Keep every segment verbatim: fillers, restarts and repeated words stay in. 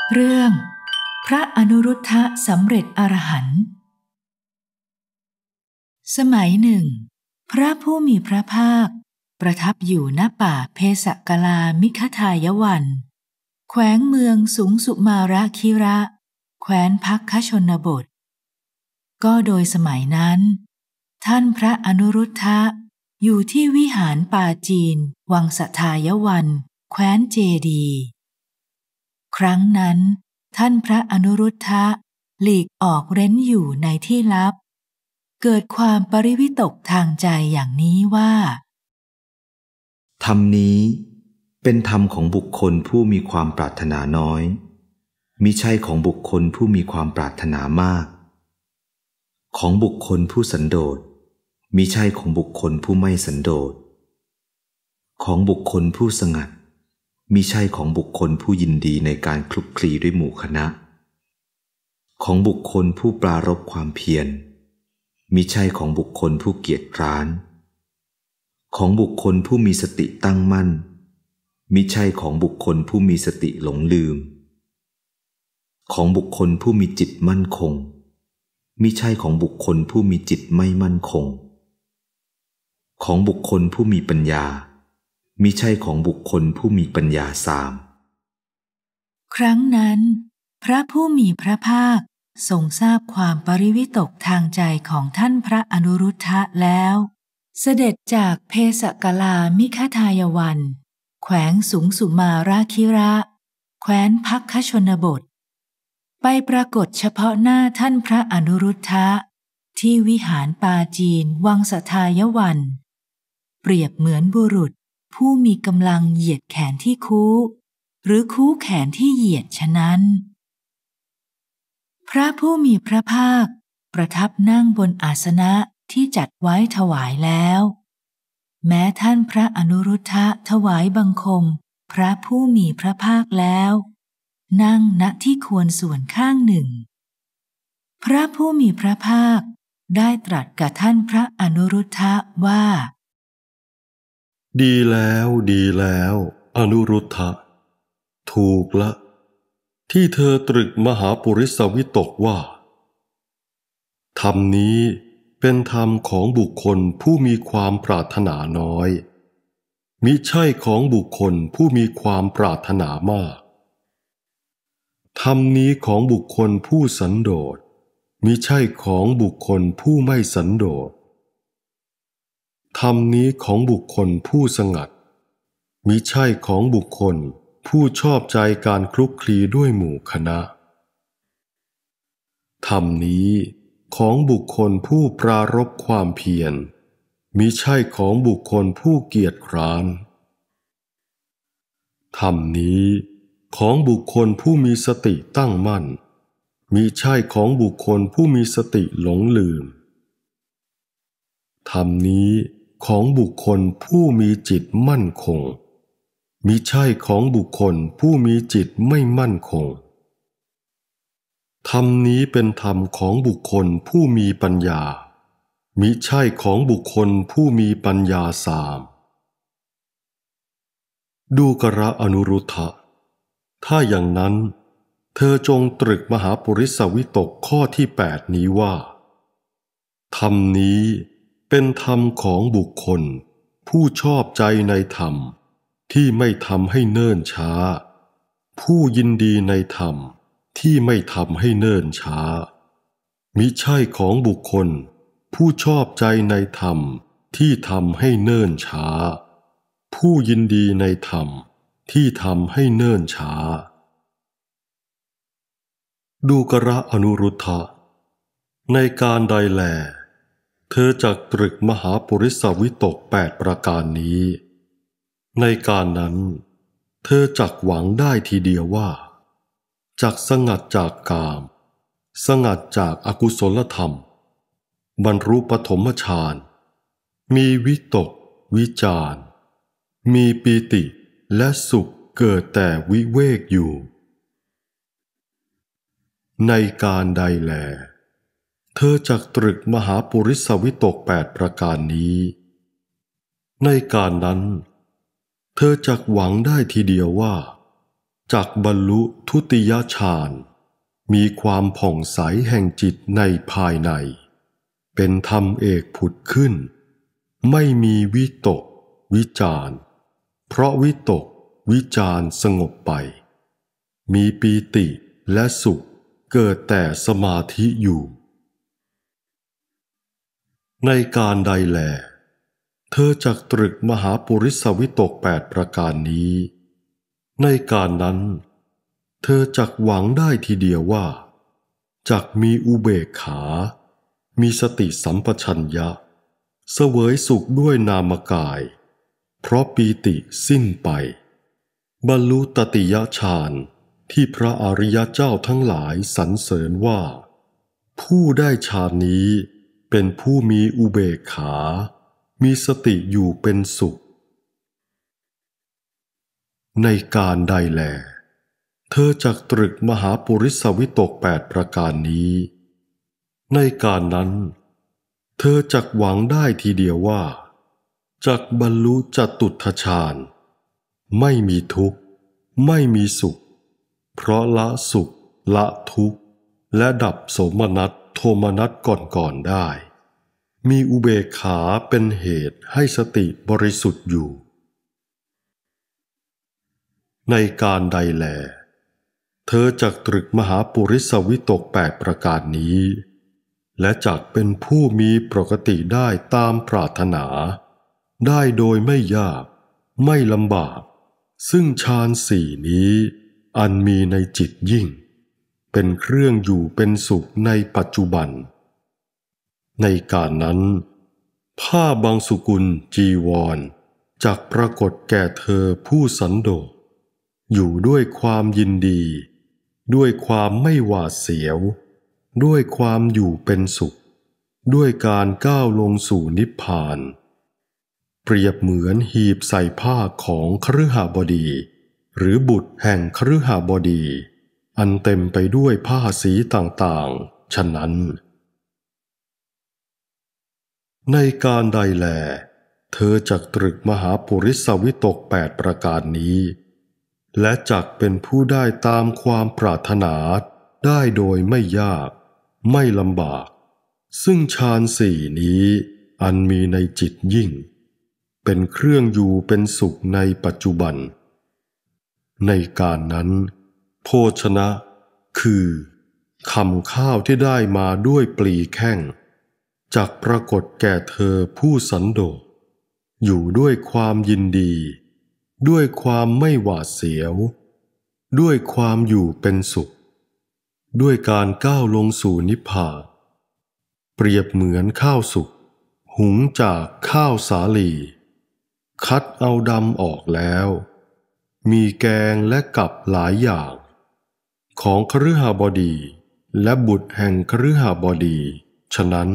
เรื่องพระอนุรุทธะสำเร็จอรหันต์สมัยหนึ่งพระผู้มีพระภาคประทับอยู่ณป่าเพสกลามิคทายวันแขวงเมืองสุงสุมาระคิระแคว้นพักคชนบทก็โดยสมัยนั้นท่านพระอนุรุทธะอยู่ที่วิหารป่าจีนวังสทายวันแคว้นเจดีครั้งนั้นท่านพระอนุรุทธะหลีกออกเร้นอยู่ในที่ลับเกิดความปริวิตกทางใจอย่างนี้ว่าธรรมนี้เป็นธรรมของบุคคลผู้มีความปรารถนาน้อยมิใช่ของบุคคลผู้มีความปรารถนามากของบุคคลผู้สันโดษมิใช่ของบุคคลผู้ไม่สันโดษของบุคคลผู้สงัดมิใช่ของบุคคลผู้ยินดีในการคลุกคลีด้วยหมู่คณะของบุคคลผู้ปรารภความเพียรมิใช่ของบุคคลผู้เกียจคร้านของบุคคลผู้มีสติตั้งมั่นมิใช่ของบุคคลผู้มีสติหลงลืมของบุคคลผู้มีจิตมั่นคงมิใช่ของบุคคลผู้มีจิตไม่มั่นคงของบุคคลผู้มีปัญญามิใช่ของบุคคลผู้มีปัญญาสามครั้งนั้นพระผู้มีพระภาคทรงทราบความปริวิตกทางใจของท่านพระอนุรุทธะแล้วเสด็จจากเพสกลามิคทายวันแขวงสุงสุมาราคิระแคว้นพักคชนบทไปปรากฏเฉพาะหน้าท่านพระอนุรุทธะที่วิหารปาจีนวังสทายวันเปรียบเหมือนบุรุษผู้มีกำลังเหยียดแขนที่คู้หรือคู้แขนที่เหยียดฉะนั้นพระผู้มีพระภาคประทับนั่งบนอาสนะที่จัดไว้ถวายแล้วแม้ท่านพระอนุรุทธะถวายบังคมพระผู้มีพระภาคแล้วนั่งณที่ควรส่วนข้างหนึ่งพระผู้มีพระภาคได้ตรัสกับท่านพระอนุรุทธะว่าดีแล้วดีแล้วอนุรุทธะถูกละที่เธอตรึกมหาปุริสวิตกว่าธรรมนี้เป็นธรรมของบุคคลผู้มีความปรารถนาน้อยมิใช่ของบุคคลผู้มีความปรารถนามากธรรมนี้ของบุคคลผู้สันโดษมิใช่ของบุคคลผู้ไม่สันโดษธรรมนี้ของบุคคลผู้สงัดมิใช่ของบุคคลผู้ชอบใจการคลุกคลีด้วยหมู่คณะธรรมนี้ของบุคคลผู้ปรารภความเพียรมิใช่ของบุคคลผู้เกียจคร้านธรรมนี้ของบุคคลผู้มีสติตั้งมั่นมิใช่ของบุคคลผู้มีสติหลงลืมธรรมนี้ของบุคคลผู้มีจิตมั่นคงมิใช่ของบุคคลผู้มีจิตไม่มั่นคงธรรมนี้เป็นธรรมของบุคคลผู้มีปัญญามิใช่ของบุคคลผู้มีปัญญาสามดูกระอนุรุทธะถ้าอย่างนั้นเธอจงตรึกมหาปุริสวิตกข้อที่แปดนี้ว่าธรรมนี้เป็นธรรมของบุคคลผู้ชอบใจในธรรมที่ไม่ทำให้เนิ่นช้าผู้ยินดีในธรรมที่ไม่ทำให้เนิ่นช้ามิใช่ของบุคคลผู้ชอบใจในธรรมที่ทำให้เนิ่นช้าผู้ยินดีในธรรมที่ทำให้เนิ่นช้าดูกระอนุรุทธะในการใดแลเธอจักตรึกมหาปุริสวิตกแปดประการนี้ในการนั้นเธอจักหวังได้ทีเดียวว่าจักสงัดจากกามสงัดจากอกุศลธรรมบรรลุปฐมฌานมีวิตกวิจารมีปีติและสุขเกิดแต่วิเวกอยู่ในการใดแลเธอจักตรึกมหาปุริสวิตกแปดประการนี้ในการนั้นเธอจักหวังได้ทีเดียวว่าจักบรรลุทุติยฌานมีความผ่องใสแห่งจิตในภายในเป็นธรรมเอกผุดขึ้นไม่มีวิตกวิจารเพราะวิตกวิจารสงบไปมีปีติและสุขเกิดแต่สมาธิอยู่ในการใดแลเธอจักตรึกมหาปุริสวิตกแปดประการนี้ในการนั้นเธอจักหวังได้ทีเดียวว่าจักมีอุเบกขามีสติสัมปชัญญะเสวยสุขด้วยนามกายเพราะปีติสิ้นไปบรรลุตติยฌานที่พระอริยเจ้าทั้งหลายสรรเสริญว่าผู้ได้ฌานนี้เป็นผู้มีอุเบกขามีสติอยู่เป็นสุขในการใดแลเธอจักตรึกมหาปุริสวิตกแปดประการนี้ในการนั้นเธอจักหวังได้ทีเดียวว่าจักบรรลุจตุตถฌานไม่มีทุกข์ไม่มีสุขเพราะละสุขละทุกข์และดับโสมนัสโทมนัสก่อนๆได้มีอุเบกขาเป็นเหตุให้สติบริสุทธิ์อยู่ในการใดแลเธอจักตรึกมหาปุริสวิตกแปดประการนี้และจักเป็นผู้มีปกติได้ตามปรารถนาได้โดยไม่ยากไม่ลำบากซึ่งฌานสี่นี้อันมีในจิตยิ่งเป็นเครื่องอยู่เป็นสุขในปัจจุบันในการนั้นผ้าบางสุกุลจีวรจักปรากฏแก่เธอผู้สันโดษอยู่ด้วยความยินดีด้วยความไม่หวาดเสียวด้วยความอยู่เป็นสุขด้วยการก้าวลงสู่นิพพานเปรียบเหมือนหีบใส่ผ้าของคฤหบดีหรือบุตรแห่งคฤหบดีอันเต็มไปด้วยผ้าสีต่างๆฉะนั้นในการใดแลเธอจักตรึกมหาปุริสวิตกแปดประการนี้และจักเป็นผู้ได้ตามความปรารถนาได้โดยไม่ยากไม่ลำบากซึ่งฌานสี่นี้อันมีในจิตยิ่งเป็นเครื่องอยู่เป็นสุขในปัจจุบันในการนั้นโภชนะคือคำข้าวที่ได้มาด้วยปลีแข้งจักปรากฏแก่เธอผู้สันโดษอยู่ด้วยความยินดีด้วยความไม่หวาดเสียวด้วยความอยู่เป็นสุขด้วยการก้าวลงสู่นิพพานเปรียบเหมือนข้าวสุกหุงจากข้าวสาลีคัดเอาดำออกแล้วมีแกงและกับหลายอย่างของคฤหบดีและบุตรแห่งคฤหบดีฉะนั้น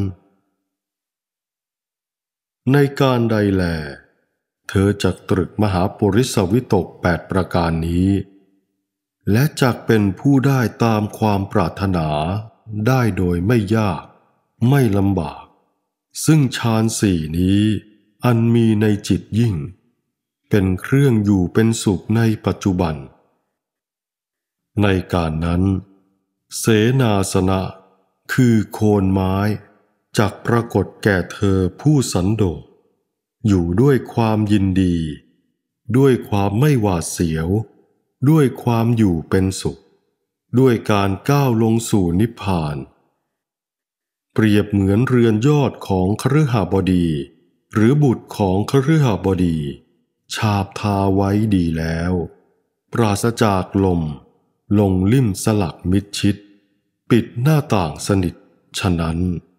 ในการใดแลเธอจักตรึกมหาปุริสวิตกแปดประการนี้และจักเป็นผู้ได้ตามความปรารถนาได้โดยไม่ยากไม่ลำบากซึ่งฌานสี่นี้อันมีในจิตยิ่งเป็นเครื่องอยู่เป็นสุขในปัจจุบันในการนั้นเสนาสนะคือโคนไม้จักปรากฏแก่เธอผู้สันโดษอยู่ด้วยความยินดีด้วยความไม่หวาดเสียวด้วยความอยู่เป็นสุขด้วยการก้าวลงสู่นิพพานเปรียบเหมือนเรือนยอดของคฤหบดีหรือบุตรของคฤหบดีฉาบทาไว้ดีแล้วปราศจากลมลงลิ่มสลักมิดชิดปิดหน้าต่างสนิทฉะนั้น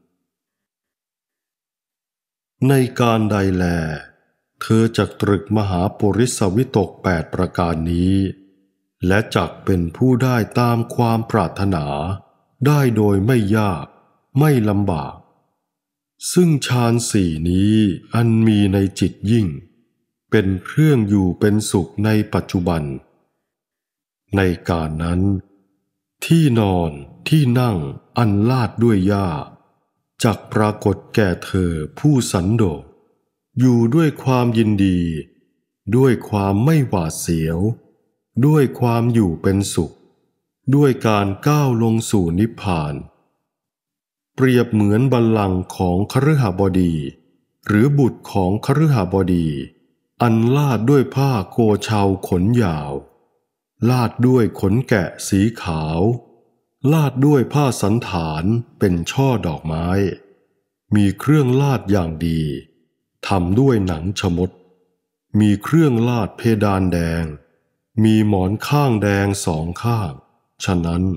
ในการใดแลเธอจักตรึกมหาปุริสวิตกแปดประการนี้และจักเป็นผู้ได้ตามความปรารถนาได้โดยไม่ยากไม่ลำบากซึ่งฌานสี่นี้อันมีในจิตยิ่งเป็นเครื่องอยู่เป็นสุขในปัจจุบันในการนั้นที่นอนที่นั่งอันลาดด้วยหญ้าจักปรากฏแก่เธอผู้สันโดษอยู่ด้วยความยินดีด้วยความไม่หวาดเสียวด้วยความอยู่เป็นสุขด้วยการก้าวลงสู่นิพพานเปรียบเหมือนบัลลังก์ของคฤหบดีหรือบุตรของคฤหบดีอันลาดด้วยผ้าโกเชาขนยาวลาดด้วยขนแกะสีขาวลาดด้วยผ้าสันฐานเป็นช่อดอกไม้มีเครื่องลาดอย่างดีทำด้วยหนังชมดมีเครื่องลาดเพดานแดงมีหมอนข้างแดงสองข้างฉะนั้น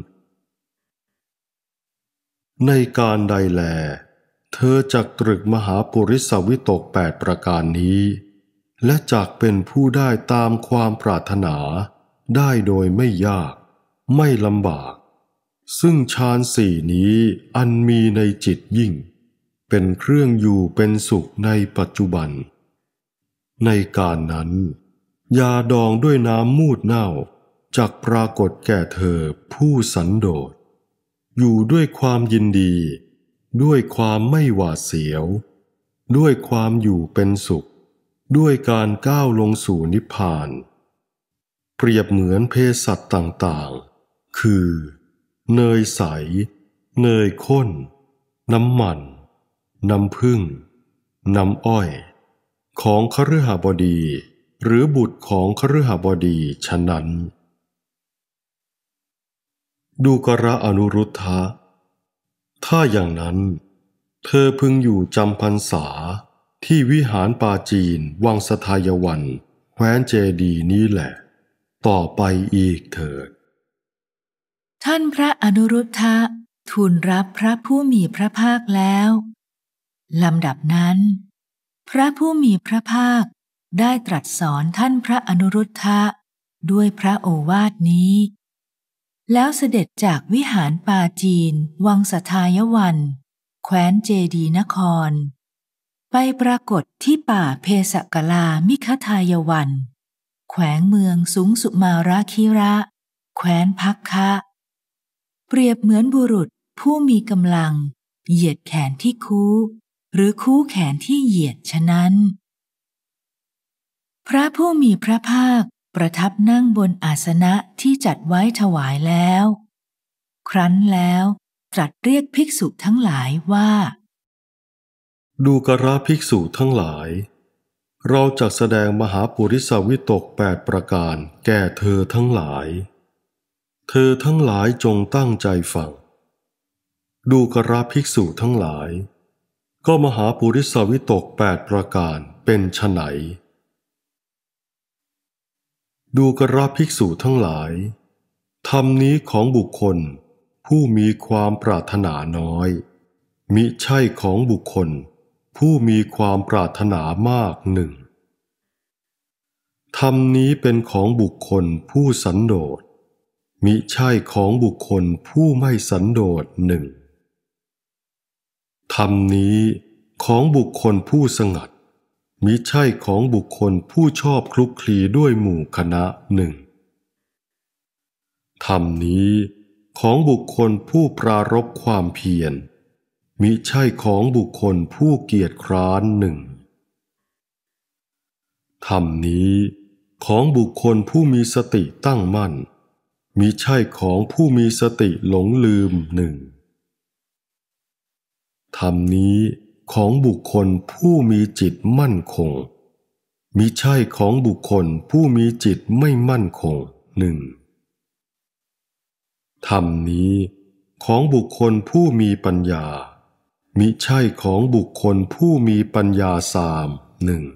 ในการใดแลเธอจักตรึกมหาปุริสวิตกแปดประการนี้และจักเป็นผู้ได้ตามความปรารถนาได้โดยไม่ยากไม่ลำบากซึ่งฌานสี่นี้อันมีในจิตยิ่งเป็นเครื่องอยู่เป็นสุขในปัจจุบันในการนั้นยาดองด้วยน้ำมูดเน่าจักปรากฏแก่เธอผู้สันโดษอยู่ด้วยความยินดีด้วยความไม่หวาดเสียวด้วยความอยู่เป็นสุขด้วยการก้าวลงสู่นิพพานเปรียบเหมือนเภสัชต่างๆคือเนยใสเนยข้นน้ำมันน้ำผึ้งน้ำอ้อยของคฤหบดีหรือบุตรของคฤหบดีฉะนั้นดูกระอนุรุทธะถ้าอย่างนั้นเธอพึงอยู่จำพรรษาที่วิหารปาจีนวังสทายวันแคว้นเจดีนี้แหละต่อไปอีกเถิดท่านพระอนุรุทธะทูลรับพระผู้มีพระภาคแล้วลำดับนั้นพระผู้มีพระภาคได้ตรัสสอนท่านพระอนุรุทธะด้วยพระโอวาทนี้แล้วเสด็จจากวิหารปาจีนวังสทายวันแคว้นเจดีนครไปปรากฏที่ป่าเพสกลามิคทายวันแขวงเมืองสุงสุมาราคิระแคว้นพักคะเปรียบเหมือนบุรุษผู้มีกำลังเหยียดแขนที่คู้หรือคู้แขนที่เหยียดฉะนั้นพระผู้มีพระภาคประทับนั่งบนอาสนะที่จัดไว้ถวายแล้วครั้นแล้วตรัสเรียกภิกษุทั้งหลายว่าดูกระภิกษุทั้งหลายเราจักแสดงมหาปุริสวิตกแปดประการแก่เธอทั้งหลายเธอทั้งหลายจงตั้งใจฟังดูกระภิกษุทั้งหลายก็มหาปุริสวิตกแปดประการเป็นไฉนดูกระภิกษุทั้งหลายธรรมนี้ของบุคคลผู้มีความปรารถนาน้อยมิใช่ของบุคคลผู้มีความปรารถนามากหนึ่งธรรมนี้เป็นของบุคคลผู้สันโดษมิใช่ของบุคคลผู้ไม่สันโดษหนึ่งธรรมนี้ของบุคคลผู้สงัดมิใช่ของบุคคลผู้ชอบคลุกคลีด้วยหมู่คณะหนึ่งธรรมนี้ของบุคคลผู้ปรารภความเพียรมิใช่ของบุคคลผู้เกียจคร้านหนึ่งธรรมนี้ของบุคคลผู้มีสติตั้งมั่นมิใช่ของผู้มีสติหลงลืมหนึ่งธรรมนี้ของบุคคลผู้มีจิตมั่นคงมิใช่ของบุคคลผู้มีจิตไม่มั่นคงหนึ่งธรรมนี้ของบุคคลผู้มีปัญญามิใช่ของบุคคลผู้มีปัญญาสามหนึ่ง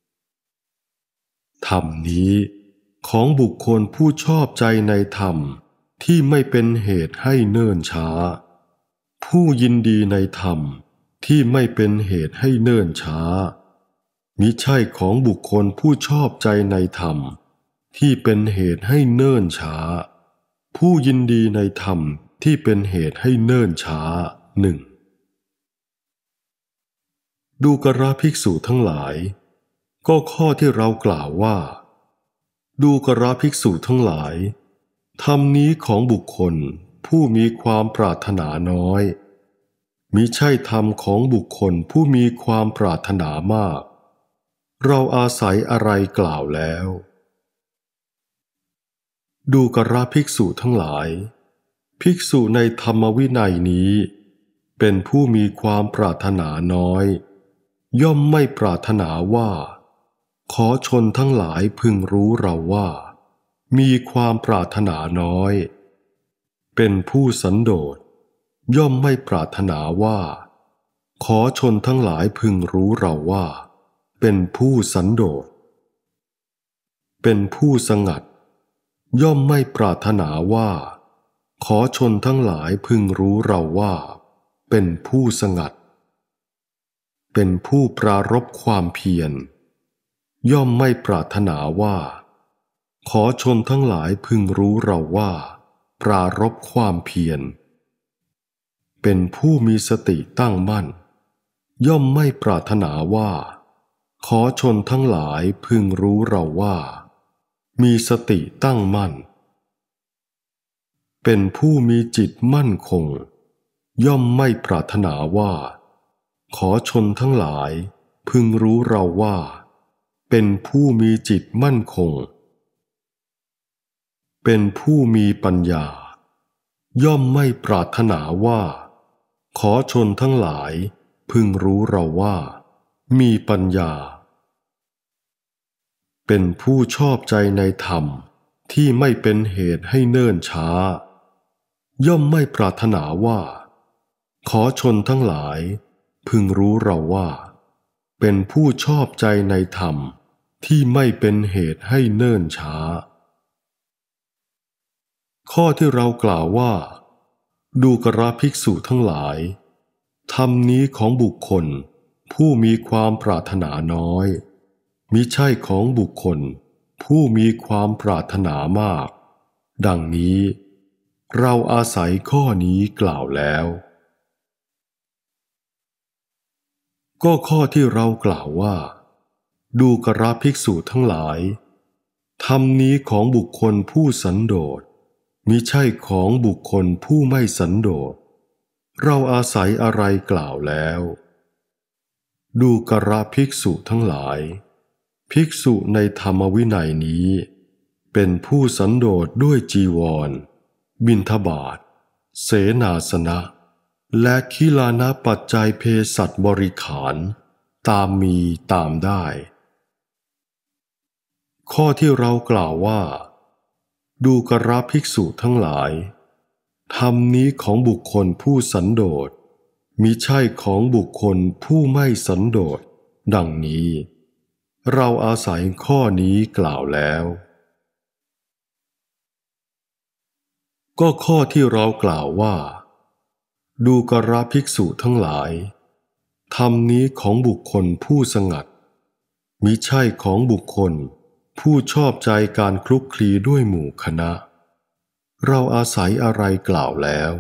ธรรมนี้ของบุคคลผู้ชอบใจในธรรมที่ไม่เป็นเหตุให้เนิ่นช้าผู้ยินดีในธรรมที่ไม่เป็นเหตุให้เนิ่นช้ามิใช่ของบุคคลผู้ชอบใจในธรรมที่เป็นเหตุให้เนิ่นช้าผู้ยินดีในธรรมที่เป็นเหตุให้เนิ่นช้าหนึ่งดูกระภิกษุทั้งหลายก็ข้อที่เรากล่าวว่าดูกระภิกษุทั้งหลายธรรมนี้ของบุคคลผู้มีความปรารถนาน้อยมิใช่ธรรมของบุคคลผู้มีความปรารถนามากเราอาศัยอะไรกล่าวแล้วดูกระภิกษุทั้งหลายภิกษุในธรรมวินัยนี้เป็นผู้มีความปรารถนาน้อยย่อมไม่ปรารถนาว่าขอชนทั้งหลายพึงรู้เราว่ามีความปรารถนาน้อยเป็นผู้สันโดษย่อมไม่ปรารถนาว่าขอชนทั้งหลายพึงรู้เราว่าเป็นผู้สันโดษเป็นผู้สงัดย่อมไม่ปรารถนาว่าขอชนทั้งหลายพึงรู้เราว่าเป็นผู้สงัดเป็นผู้ปรารภความเพียรย่อมไม่ปรารถนาว่าขอชนทั้งหลายพึงรู้เราว่าปรารภความเพียรเป็นผู้มีสติตั้งมั่นย่อมไม่ปรารถนาว่าขอชนทั้งหลายพึงรู้เราว่ามีสติตั้งมั่นเป็นผู้มีจิตมั่นคงย่อมไม่ปรารถนาว่าขอชนทั้งหลายพึงรู้เราว่าเป็นผู้มีจิตมั่นคงเป็นผู้มีปัญญาย่อมไม่ปรารถนาว่าขอชนทั้งหลายพึงรู้เราว่ามีปัญญาเป็นผู้ชอบใจในธรรมที่ไม่เป็นเหตุให้เนิ่นช้าย่อมไม่ปรารถนาว่าขอชนทั้งหลายพึงรู้เราว่าเป็นผู้ชอบใจในธรรมที่ไม่เป็นเหตุให้เนิ่นช้าข้อที่เรากล่าวว่าดูกระภิกษุทั้งหลายธรรมนี้ของบุคคลผู้มีความปรารถนาน้อยมิใช่ของบุคคลผู้มีความปรารถนามากดังนี้เราอาศัยข้อนี้กล่าวแล้วก็ข้อที่เรากล่าวว่าดูกระภิกษุทั้งหลายธรรมนี้ของบุคคลผู้สันโดษมิใช่ของบุคคลผู้ไม่สันโดษเราอาศัยอะไรกล่าวแล้วดูกระภิกษุทั้งหลายภิกษุในธรรมวินัยนี้เป็นผู้สันโดษด้วยจีวรบิณฑบาตเสนาสนะและคิลานะปัจจัยเภสัชบริขารตามมีตามได้ข้อที่เรากล่าวว่าดูกระภิกษุทั้งหลายธรรมนี้ของบุคคลผู้สันโดษมิใช่ของบุคคลผู้ไม่สันโดษดังนี้เราอาศัยข้อนี้กล่าวแล้วก็ข้อที่เรากล่าวว่าดูกระภิกษุทั้งหลายธรรมนี้ของบุคคลผู้สงัดมิใช่ของบุคคลผู้ชอบใจการคลุกคลีด้วยหมู่คณะเราอาศัยอะไรกล่าวแล้ว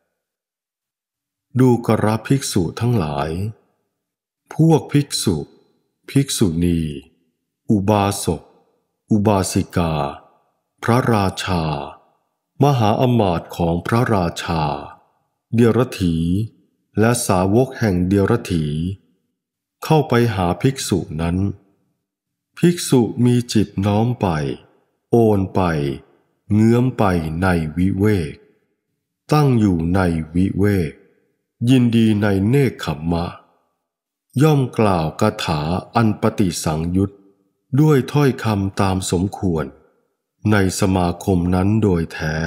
ดูกระภิกษุทั้งหลายพวกภิกษุภิกษุณีอุบาสกอุบาสิกาพระราชามหาอมาตย์ของพระราชาเดียรถีและสาวกแห่งเดียรถีเข้าไปหาภิกษุนั้นภิกษุมีจิตน้อมไปโอนไปเงื้อมไปในวิเวกตั้งอยู่ในวิเวกยินดีในเนกขัมมะย่อมกล่าวคาถาอันปฏิสังยุตด้วยถ้อยคำตามสมควรในสมาคมนั้นโดยแท้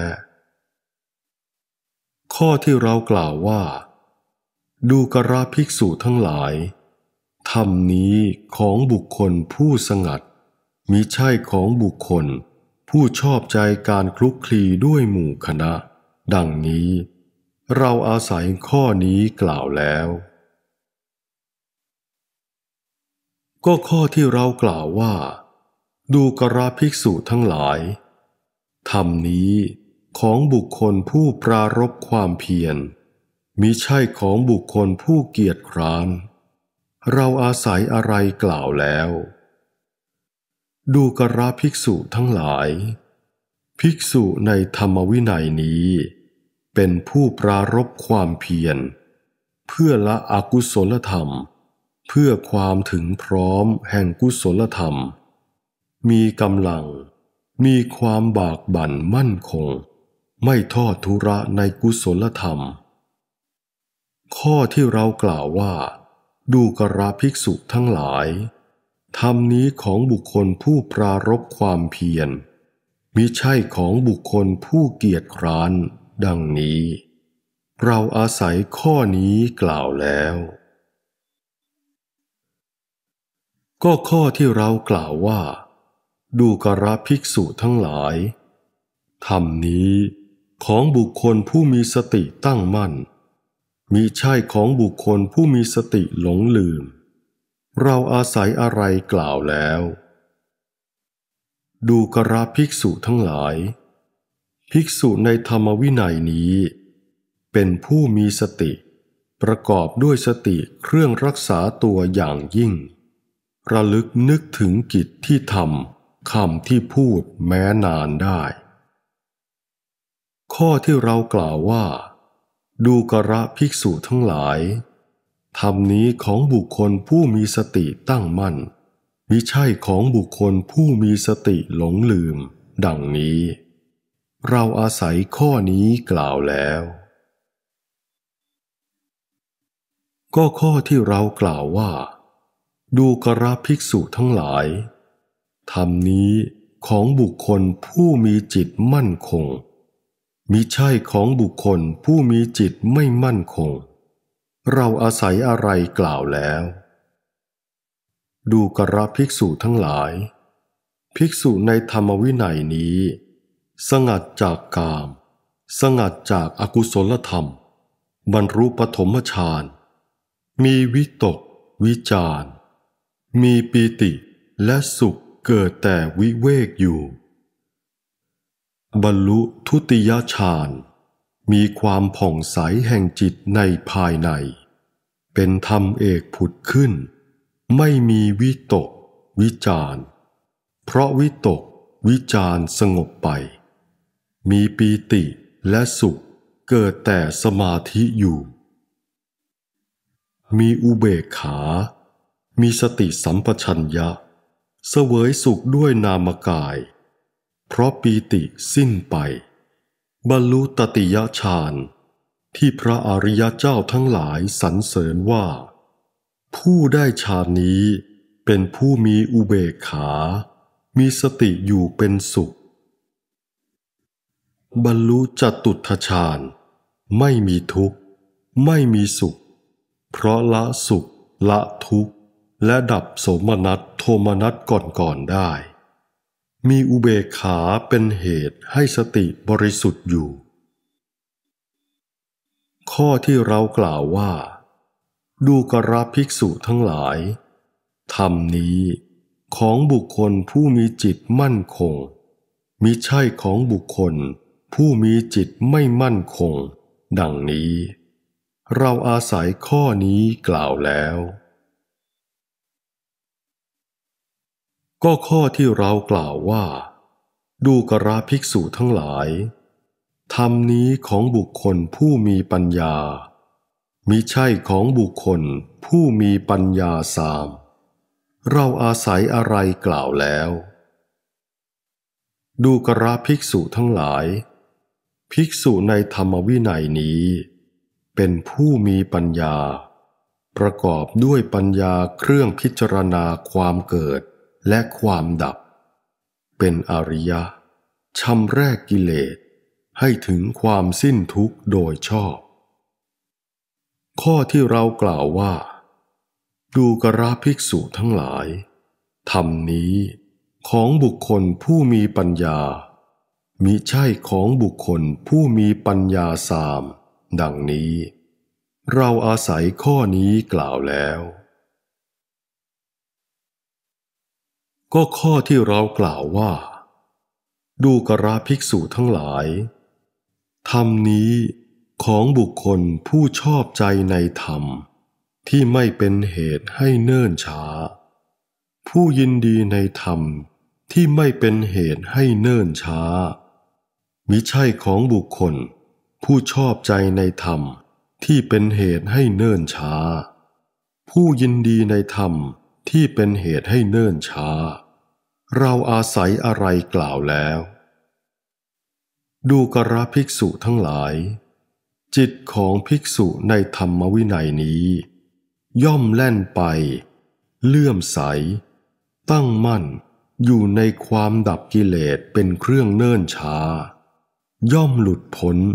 ข้อที่เรากล่าวว่าดูกระภิกษุทั้งหลายธรรมนี้ของบุคคลผู้สงัดมิใช่ของบุคคลผู้ชอบใจการคลุกคลีด้วยหมู่คณะดังนี้เราอาศัยข้อนี้กล่าวแล้วก็ข้อที่เรากล่าวว่าดูกระภิกษุทั้งหลายธรรมนี้ของบุคคลผู้ปรารภความเพียรมิใช่ของบุคคลผู้เกียจคร้านเราอาศัยอะไรกล่าวแล้วดูกระภิกษุทั้งหลายภิกษุในธรรมวินัยนี้เป็นผู้ปรารภความเพียรเพื่อละอกุศลธรรมเพื่อความถึงพร้อมแห่งกุศลธรรมมีกำลังมีความบากบั่นมั่นคงไม่ทอดทุระในกุศลธรรมข้อที่เรากล่าวว่าดูกระภิกษุทั้งหลายธรรมนี้ของบุคคลผู้ปรารภความเพียรมิใช่ของบุคคลผู้เกียจคร้านดังนี้เราอาศัยข้อนี้กล่าวแล้วก็ข้อที่เรากล่าวว่าดูกระภิกษุทั้งหลายธรรมนี้ของบุคคลผู้มีสติตั้งมั่นมิใช่ของบุคคลผู้มีสติหลงลืมเราอาศัยอะไรกล่าวแล้วดูกระภิกษุทั้งหลายภิกษุในธรรมวินัยนี้เป็นผู้มีสติประกอบด้วยสติเครื่องรักษาตัวอย่างยิ่งระลึกนึกถึงกิจที่ทำคำที่พูดแม้นานได้ข้อที่เรากล่าวว่าดูกระภิกษุทั้งหลายธรรมนี้ของบุคคลผู้มีสติตั้งมั่นมิใช่ของบุคคลผู้มีสติหลงลืมดังนี้เราอาศัยข้อนี้กล่าวแล้วก็ข้อที่เรากล่าวว่าดูกระภิกษุทั้งหลายธรรมนี้ของบุคคลผู้มีจิตมั่นคงมิใช่ของบุคคลผู้มีจิตไม่มั่นคงเราอาศัยอะไรกล่าวแล้วดูกระภิกษุทั้งหลายภิกษุในธรรมวินัยนี้สงัดจากกามสงัดจากอกุศลธรรมบรรลุปฐมฌานมีวิตกวิจารมีปีติและสุขเกิดแต่วิเวกอยู่บรรลุทุติยฌานมีความผ่องใสแห่งจิตในภายในเป็นธรรมเอกผุดขึ้นไม่มีวิตกวิจารเพราะวิตกวิจารสงบไปมีปีติและสุขเกิดแต่สมาธิอยู่มีอุเบกขามีสติสัมปชัญญะเสวยสุขด้วยนามกายเพราะปีติสิ้นไปบรรลุตติยฌานที่พระอริยเจ้าทั้งหลายสรรเสริญว่าผู้ได้ฌานนี้เป็นผู้มีอุเบกขามีสติอยู่เป็นสุขบรรลุจตุตถฌานไม่มีทุกข์ไม่มีสุขเพราะละสุขละทุกข์และดับโสมนัสโทมนัสก่อนๆได้มีอุเบกขาเป็นเหตุให้สติบริสุทธิ์อยู่ข้อที่เรากล่าวว่าดูกระภิกษุทั้งหลายธรรมนี้ของบุคคลผู้มีจิตมั่นคงมิใช่ของบุคคลผู้มีจิตไม่มั่นคงดังนี้เราอาศัยข้อนี้กล่าวแล้วก็ข้อที่เรากล่าวว่าดูกระภิกษุทั้งหลายธรรมนี้ของบุคคลผู้มีปัญญามิใช่ของบุคคลผู้มีปัญญาสามเราอาศัยอะไรกล่าวแล้วดูกระภิกษุทั้งหลายภิกษุในธรรมวินัยนี้เป็นผู้มีปัญญาประกอบด้วยปัญญาเครื่องพิจารณาความเกิดและความดับเป็นอริยะชำแรกกิเลสให้ถึงความสิ้นทุกข์โดยชอบข้อที่เรากล่าวว่าดูกระภิกษุทั้งหลายธรรมนี้ของบุคคลผู้มีปัญญามิใช่ของบุคคลผู้มีปัญญาสามดังนี้เราอาศัยข้อนี้กล่าวแล้วก็ข้อที่เรากล่าวว่าดูกระภิกษุทั้งหลายธรรมนี้ของบุคคลผู้ชอบใจในธรรมที่ไม่เป็นเหตุให้เนิ่นช้าผู้ยินดีในธรรมที่ไม่เป็นเหตุให้เนิ่นช้ามิใช่ของบุคคลผู้ชอบใจในธรรมที่เป็นเหตุให้เนิ่นช้าผู้ยินดีในธรรมที่เป็นเหตุให้เนิ่นช้าเราอาศัยอะไรกล่าวแล้วดูกระภิกษุทั้งหลายจิตของภิกษุในธรรมวินัยนี้ย่อมแล่นไปเลื่อมใสตั้งมั่นอยู่ในความดับกิเลสเป็นเครื่องเนิ่นช้าย่อมหลุดพ้น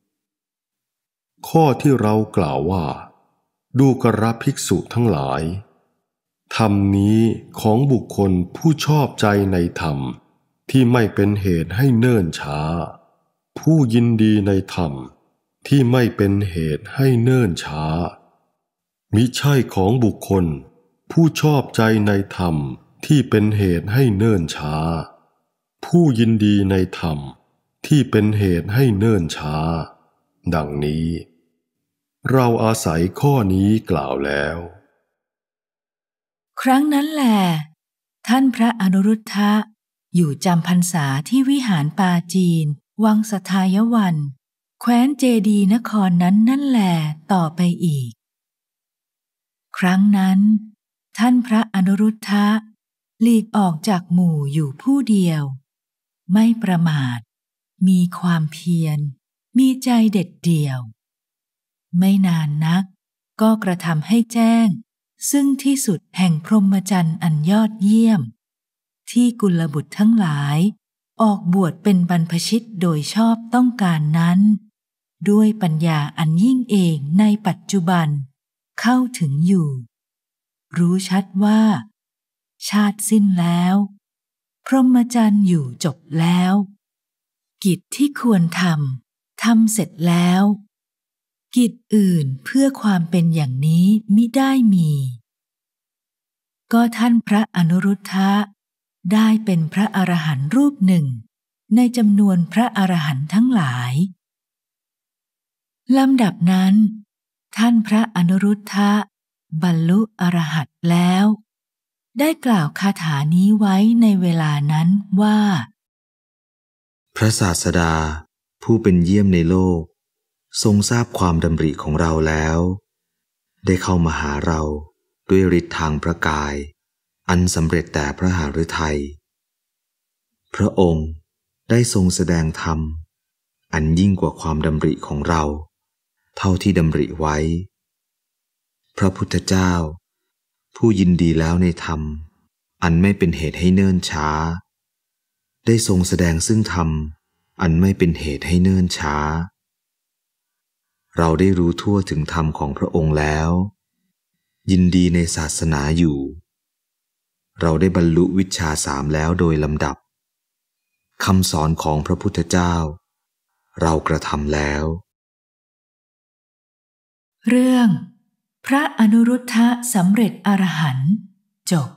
ข้อที่เรากล่าวว่าดูกระภิกษุทั้งหลายธรรมนี้ของบุคคลผู้ชอบใจในธรรมที่ไม่เป็นเหตุให้เนิ่นช้าผู้ยินดีในธรรมที่ไม่เป็นเหตุให้เนิ่นช้ามิใช่ของบุคคลผู้ชอบใจในธรรมที่เป็นเหตุให้เนิ่นช้าผู้ยินดีในธรรมที่เป็นเหตุให้เนิ่นช้าดังนี้เราอาศัยข้อนี้กล่าวแล้วครั้งนั้นแหลท่านพระอนุรุทธะอยู่จำพรรษาที่วิหารปาจีนวังสทายวันแคว้นเจดีนครนั้นนั่นแหลต่อไปอีกครั้งนั้นท่านพระอนุรุทธะหลีกออกจากหมู่อยู่ผู้เดียวไม่ประมาทมีความเพียรมีใจเด็ดเดี่ยวไม่นานนักก็กระทำให้แจ้งซึ่งที่สุดแห่งพรหมจรรย์อันยอดเยี่ยมที่กุลบุตรทั้งหลายออกบวชเป็นบรรพชิตโดยชอบต้องการนั้นด้วยปัญญาอันยิ่งเองในปัจจุบันเข้าถึงอยู่รู้ชัดว่าชาติสิ้นแล้วพรหมจรรย์อยู่จบแล้วกิจที่ควรทำทำเสร็จแล้วกิจอื่นเพื่อความเป็นอย่างนี้มิได้มีก็ท่านพระอนุรุทธะได้เป็นพระอรหันต์รูปหนึ่งในจำนวนพระอรหันต์ทั้งหลายลำดับนั้นท่านพระอนุรุทธะบรรลุอรหัตแล้วได้กล่าวคาถานี้ไว้ในเวลานั้นว่าพระศาสดาผู้เป็นเยี่ยมในโลกทรงทราบความดำริของเราแล้วได้เข้ามาหาเราด้วยฤทธิ์ทางพระกายอันสำเร็จแต่พระหฤทัยพระองค์ได้ทรงแสดงธรรมอันยิ่งกว่าความดำริของเราเท่าที่ดำริไว้พระพุทธเจ้าผู้ยินดีแล้วในธรรมอันไม่เป็นเหตุให้เนิ่นช้าได้ทรงแสดงซึ่งธรรมอันไม่เป็นเหตุให้เนิ่นช้าเราได้รู้ทั่วถึงธรรมของพระองค์แล้วยินดีในศาสนาอยู่เราได้บรรลุวิชชาสามแล้วโดยลำดับคำสอนของพระพุทธเจ้าเรากระทำแล้วเรื่องพระอนุรุทธะสำเร็จอรหันต์จบ